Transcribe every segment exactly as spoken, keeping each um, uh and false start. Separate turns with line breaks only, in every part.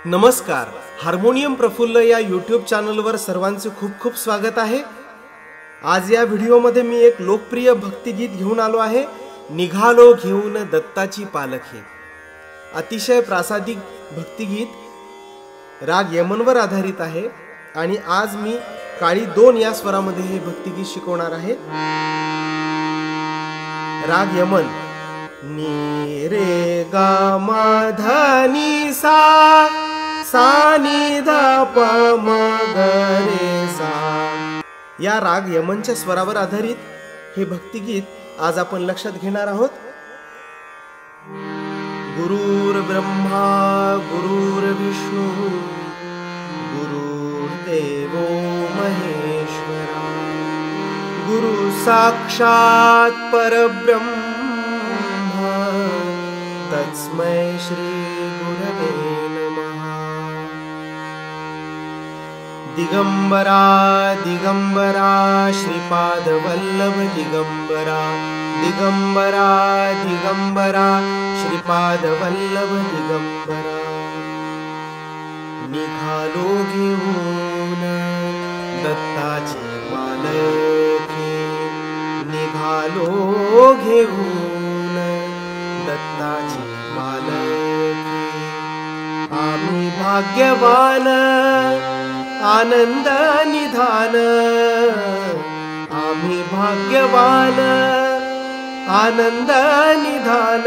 नमस्कार, हार्मोनियम प्रफुल्ल या यूट्यूब चॅनलवर सर्वांचे खूप खूप स्वागत आहे। आज या व्हिडिओमध्ये मी एक लोकप्रिय भक्तिगीत घेऊन आलो आहे। निघालो घेऊन दत्ताची पालखी। अतिशय प्रासादिक भक्तिगीत राग यमनवर आधारित आहे आणि आज मी काळी दोन या स्वरामध्ये हे भक्तिगीत शिकवणार आहे। राग यमन नी रे गा मा धा नी सा सा नी धा प म ग रे सा या राग यमनच्या स्वरावर आधारित हे भक्तिगीत आज आपण लक्षात घेणार आहोत। गुरुर ब्रह्मा गुरुर विष्णू गुरुर्देवो महेश्वरा गुरु साक्षात परब्रह्म तस्मै श्री गुरवे नमः। दिगंबरा दिगंबरा श्रीपाद वल्लभ दिगंबरा दिगंबरा दिगंबरा श्रीपाद वल्लभ दिगंबरा निघालो घेऊन दत्ताची पालखी निघालो घेऊन दत्ताची पालखी आम्ही भाग्यवान आनंद निधान आम्ही भाग्यवान आनंद निधान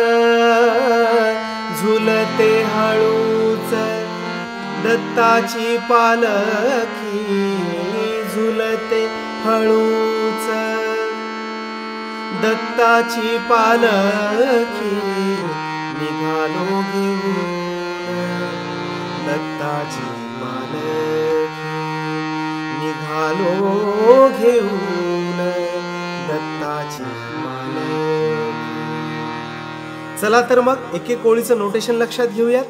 झुलते हळूच दत्ताची पालखी झुलते हळूच दत्ताची पालखी निघालो घेऊन दत्ताची पालखी निघालो घेऊन दत्ताची पालखी। चला तर मग एक एक ओळीचं नोटेशन लक्षात घेऊयात।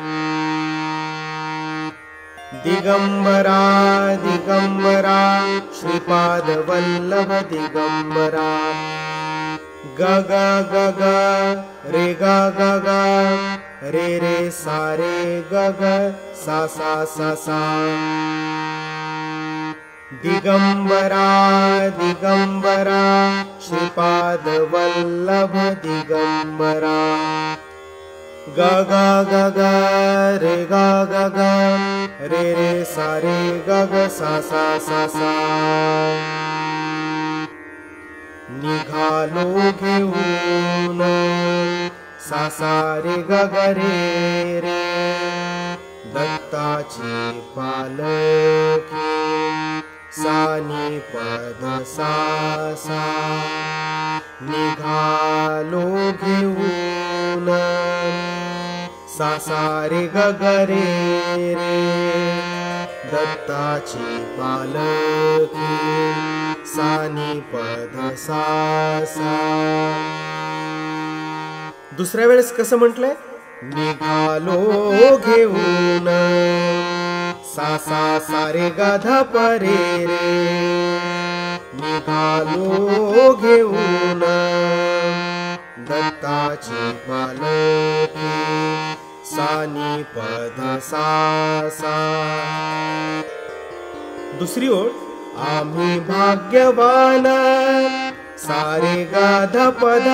दिगंबरा दिगंबरा श्रीपाद वल्लभ दिगंबरा ग ग ग ग रे ग ग ग रे रे सा रे ग ग सा सा सा सा दिगंबरा दिगंबरा श्रीपाद वल्लभ दिगंबरा ग ग ग ग रे ग ग ग रे रे सा रे ग ग सा सा सा सा निघालो घेऊन सा सा रे ग ग रे रे दत्ताची पालखी सा नी पद सा सा निघालो घेऊन सा सा रे ग ग रे रे दत्ताची पालखी सा नी पद सा सा। दुसऱ्या वेळेस कसं म्हटलंय? निघालो घेऊन सा सा सा रे ग ध प रे रे निघालो घेऊन दत्ताची पालखी सा नी पद सा सा। दुसरी ओळ आम्ही भाग्यवान सारे ग ध प ध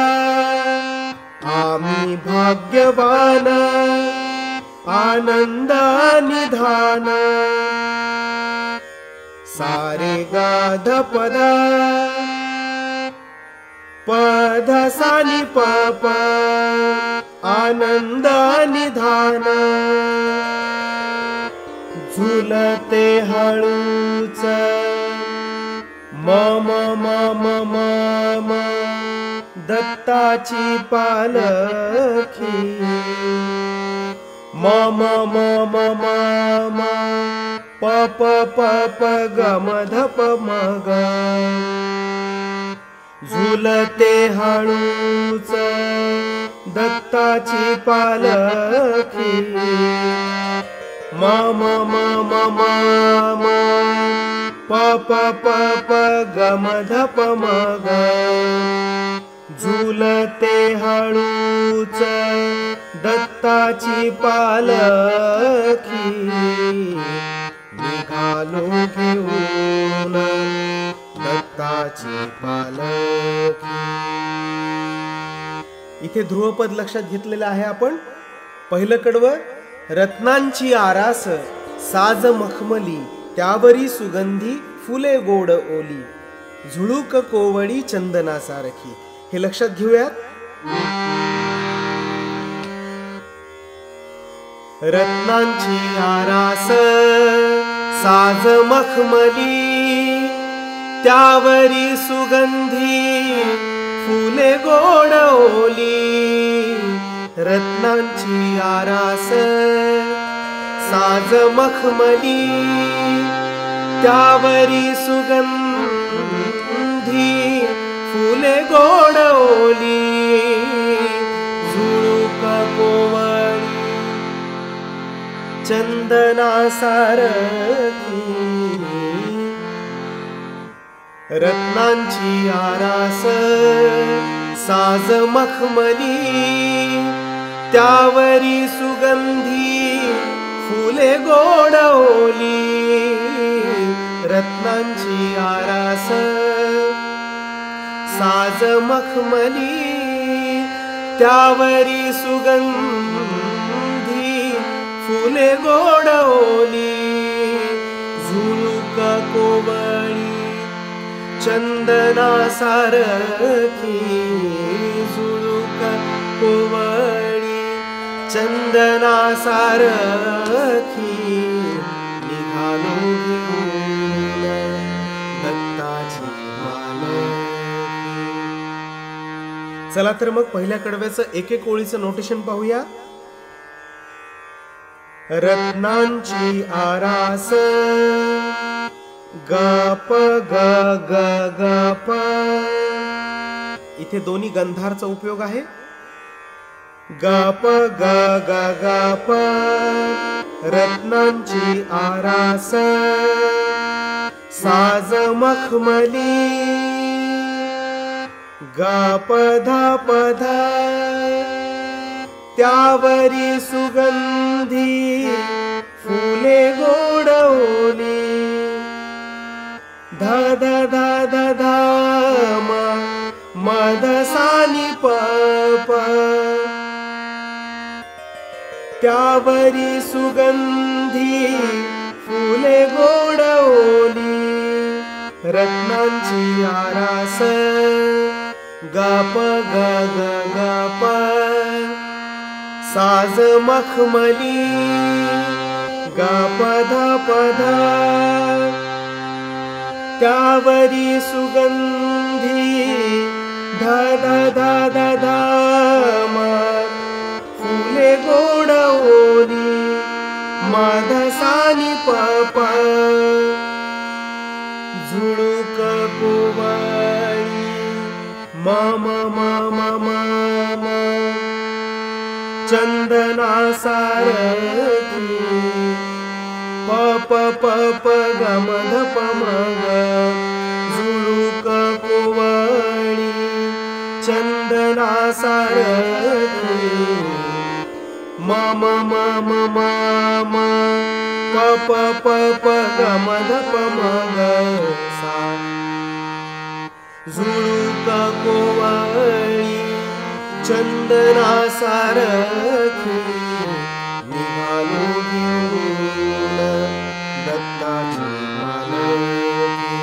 आम्ही भाग्यवान आनंद निधान सारे ग ध प ध प ध सा नी प प आनंद निधान झुलते हळूच म म म म म म दत्ताची पालखी म म म म म म प प प प ग म ध प म ग झुलते हळूच दत्ताची पालखी म म म म म म प प प प ग म ध प म ग झुलते हळूच दत्ताची पालखी, निघालो घेऊन दत्ताची पालखी. इथे ध्रुवपद लक्षात घेतलेलं आहे आपण. पहिलं कडवं, रत्नांची आरास साज मखमली, त्यावरी सुगंधी फुले गोड ओली, झुळूक कोवळी चंदनासारखी. हे लक्षात घेऊयात. रत्नांची आरास साज मखमली, त्यावरी सुगंधी फुले गोड ओली. रत्नांची आरास साज मखमली, त्यावरी सुगंधी फुले गोड ओली, झुळूक कोवळी चंदनासारखी. रत्नांची आरास साज मखमली, त्यावरी सुगंधी फुले गोड ओली. रत्नांची आरास साज मखमली, त्यावरी सुगंधी फुले गोड ओली, झुळूक कोवळी चंदनासारखी. झुळूक कोवळी चंदनासारखी, निघालो घेऊन दत्ताची पालखी. चला तर मग पहिल्या कडव्याचं एक एक ओळीचं नोटेशन पाहूया. रत्नांची आरास गप ग ग गप. इथे दोन्ही गंधारचा उपयोग आहे. गप ग ग गप, रत्नांची आरास साज मखमली, गप ध पध, त्यावरी सुगंधी फुले गोड ओली. ध ध ध ध ध म मध सानी प प, त्यावरी सुगंधी फुले गोड ओली. रत्नांची आरास गप ग ग गप, साज मखमली, गप ध पध, त्यावरी सुगंधी ध ध ध ध ध म फुले गोड ओली. मध सानी प प, झुळूक कोवळी म म म म म म, चंदनासारखी. प प प प ग म ध प म ग, झुळूक कोवळी चंदनासारखी. म म म म म म, प प प प ग म ध प म ग सा, झुळूक कोवळी चंदनासारखी. निघालो घेऊन दत्ताची पालखी.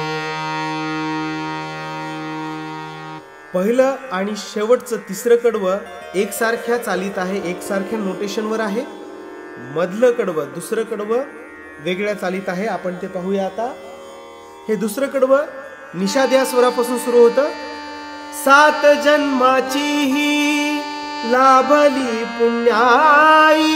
पहिलं आणि शेवटचं तिसरं कडवं एकसारख्या चालीत आहे, एकसारख्या नोटेशनवर आहे. मधलं कडवं दुसरं कडवं वेगळ्या चालीत आहे. आपण ते पाहूया आता. हे दुसरं कडवं निषाद या स्वरापासून सुरू होतं. सात जन्माची ही लाभली पुण्याई,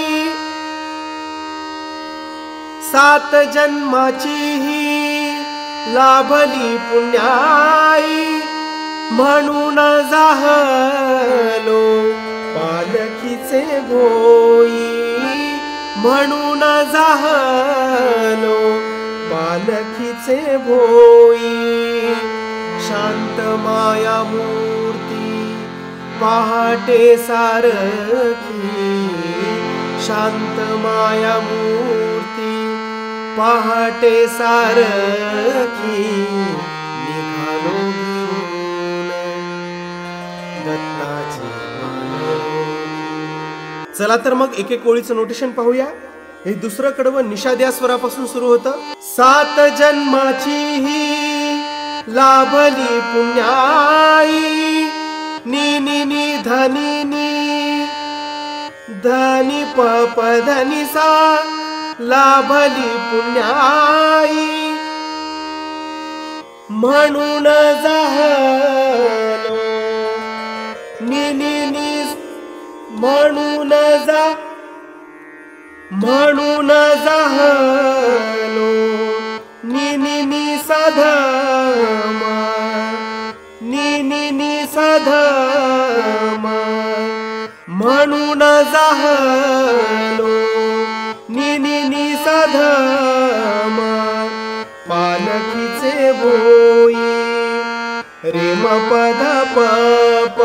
सात जन्माची ही लाभली पुण्याई, म्हणून जाहलो पालखीचे भोई, म्हणून जाहलो पालखीचे भोई. शांत माया मूर्ती पहाटे सारखी शांत माया मूर्ती, पहाटे सारखी निघालो घेऊन दत्ताची मालकी. चला तर मग एक एक ओळीचं नोटेशन पाहूया. हे दुसरं कडवं निषाद या स्वरापासून सुरू होतं. सात जन्माची ही लाभली पुण्याई, नी नी नी धनी नी धनी प प धनी सा लाभली पुण्याई, म्हणून जाहलो नी नी नी म्हणून जा म्हणून जाहलो नी नी नी साधमा, नी नी नी साधमा, म्हणून जाहलो नी नी नी साधमा, पालखीचे बोई रेम पद प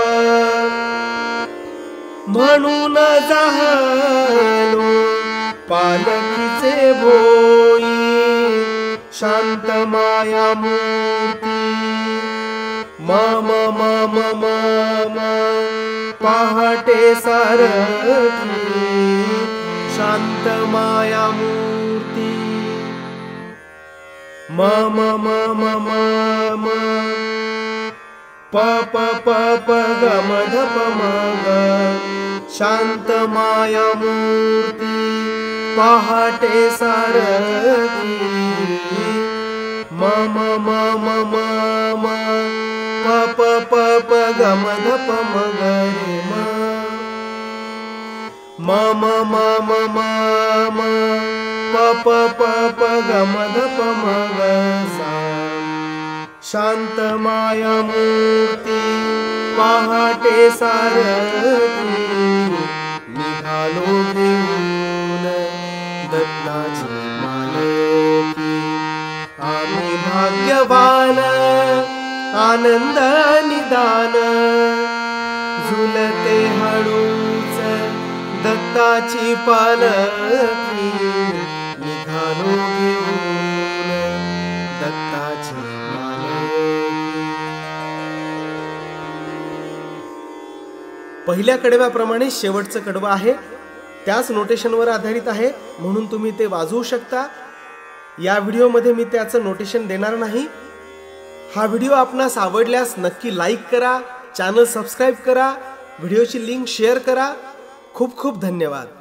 म्हणून जाहलो पालखीचे भोई शांत माया मूर्ती, मम मम मम पहाटे सारखी शांत माया मूर्ती, मम मम मम प प प प ग म ध प म ग शांत माया मूर्ती, पहाटे सारखी मम मम मम प प प प ग म ध प म ग रे म, मम मम मम प प प प ग म ध प म ग सा, शांत माया मूर्ती, पहाटे सारखी निघालो घेऊन दत्ताची मालकी. आम्ही भाग्यवान आनंद निदान, झुलते हळूच दत्ताची पालखी, निघालो घेऊन दत्ताची मालकी. पहिल्या कडव्याप्रमाणे शेवटचं कडवं आहे, त्याच नोटेशनवर आधारित आहे, म्हणून तुम्ही ते वाजवू शकता. या व्हिडिओमध्ये मी त्याचं नोटेशन देणार नाही. हा व्हिडिओ आपणास आवडल्यास नक्की लाईक करा, चॅनल सबस्क्राईब करा, व्हिडिओची लिंक शेअर करा. खूप खूप धन्यवाद.